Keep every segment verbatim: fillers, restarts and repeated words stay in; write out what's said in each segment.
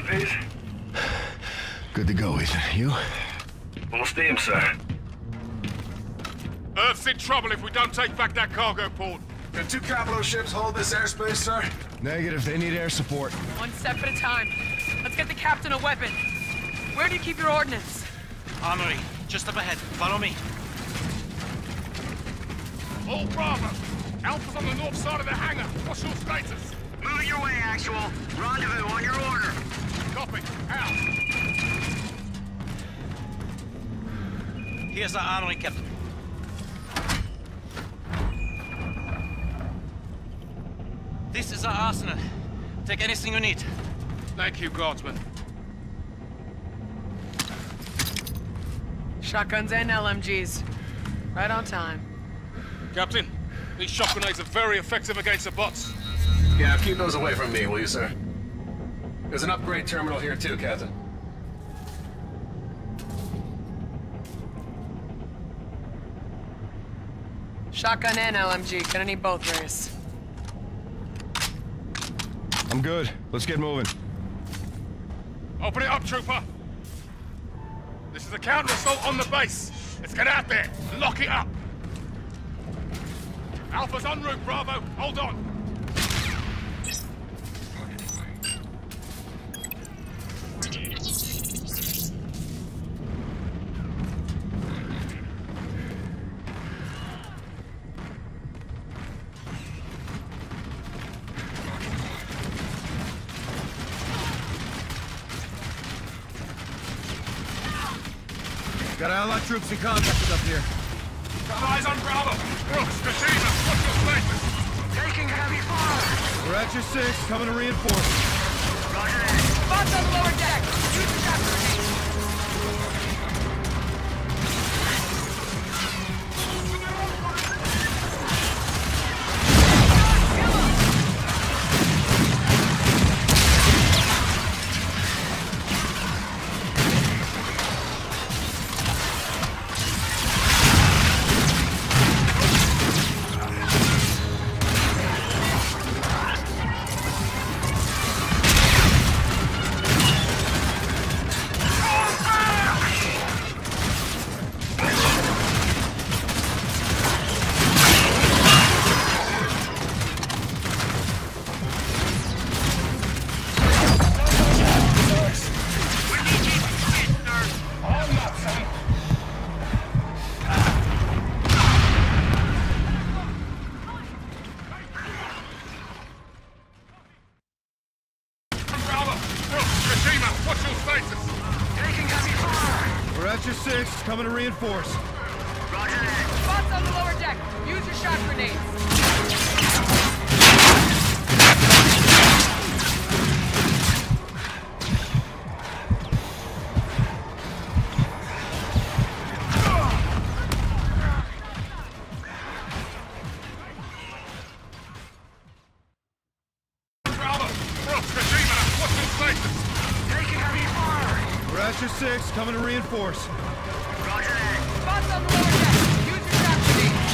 please? Good to go, Ethan. You? Full steam, sir. Earth's in trouble if we don't take back that cargo port. Can two capital ships hold this airspace, sir? Negative. They need air support. One step at a time. Let's get the captain a weapon. Where do you keep your ordnance? Armory, just up ahead. Follow me. All Bravo! Alpha's on the north side of the hangar. What's your status? Moving your way, Actual. Rendezvous on your order. Copy. Out. Here's our armory, Captain. This is our arsenal. Take anything you need. Thank you, Guardsman. Shotguns and L M Gs. Right on time. Captain, these shock grenades are very effective against the bots. Yeah, keep those away from me, will you, sir? There's an upgrade terminal here too, Captain. Shotgun and L M G. Gonna need both, Reyes. I'm good. Let's get moving. Open it up, Trooper. This is a counter-assault on the base. Let's get out there and lock it up. Alpha's en route, Bravo. Hold on. Got allied troops in contact up here. Got eyes on Bravo. Brooks, Katina, what's your status? Taking heavy fire. We're at your six, coming to reinforce. Roger that. Spots on the lower deck. Use the shot grenade. Coming to reinforce. Roger that. Spots on the lower deck. Use your shot grenades. Bravo! Brooks, Katina, what's your status? Taking heavy fire. We're at your six, coming to reinforce. Roger that. Spots on the lower deck. Use your shot grenades.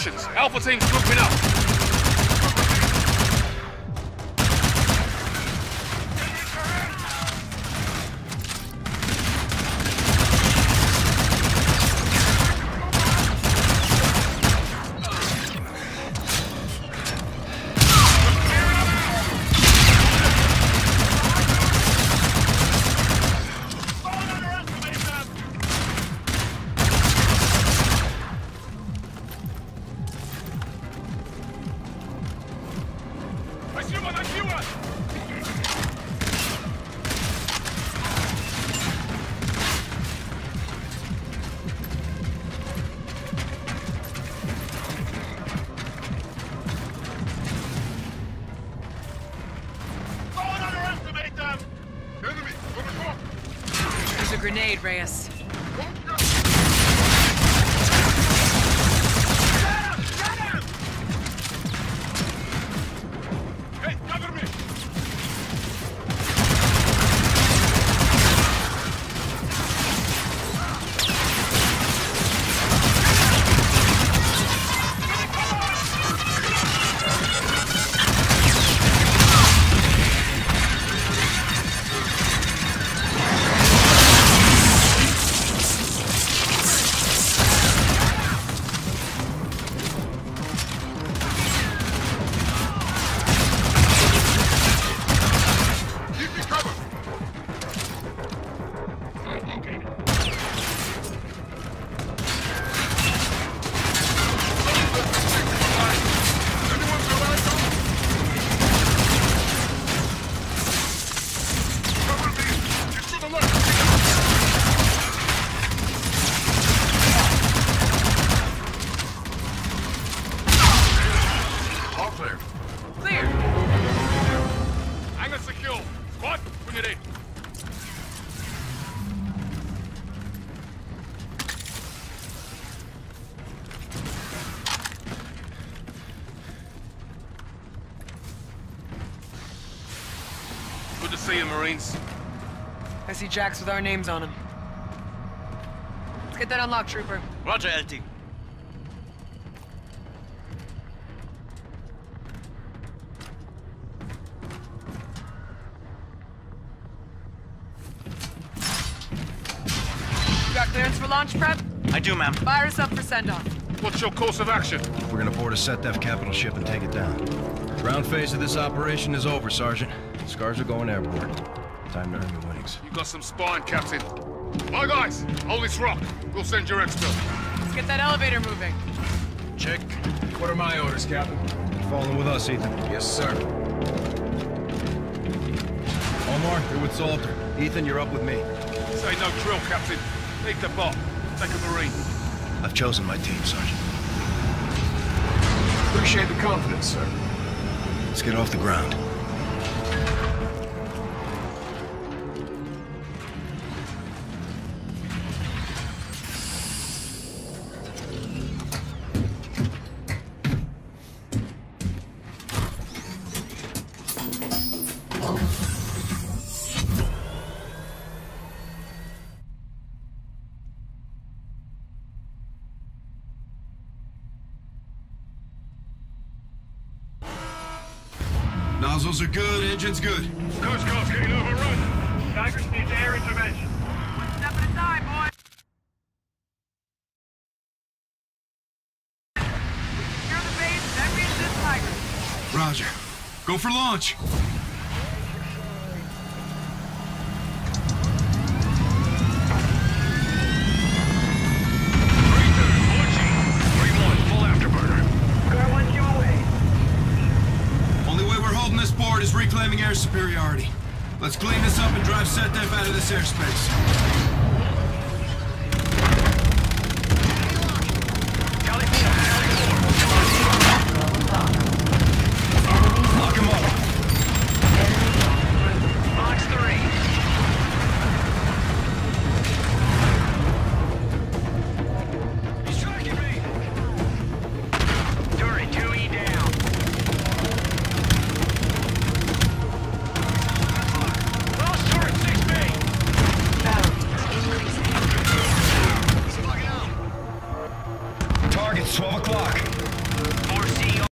positions. Alpha team's grouping up. There's a grenade, Reyes. Hey, cover me! Clear. Hangar secure. Squad, bring it in. Good to see you, Marines. I see jacks with our names on them. Let's get that unlocked, Trooper. Roger, L T. You got clearance for launch prep? I do, ma'am. Fire us up for send-off. What's your course of action? We're gonna board a SETDEF capital ship and take it down. Ground phase of this operation is over, Sergeant. Scars are going airborne. Time to earn your winnings. You got some spine, Captain. My guys, hold this rock. We'll send your exfil. Let's get that elevator moving. Check. What are my orders, Captain? Following with us, Ethan. Yes, sir. Omar, you're with Salter. Ethan, you're up with me. Say no drill, Captain. Leave the bot. Take a Marine. I've chosen my team, Sergeant. Appreciate the confidence, sir. Let's get off the ground. Nozzles are good, engine's good. Coast Guard's getting overrun. Tigers needs air intervention. One step at a time, boy. Secure the base, then reach this tiger. Roger. Go for launch. Is reclaiming air superiority. Let's clean this up and drive SETDEF out of this airspace.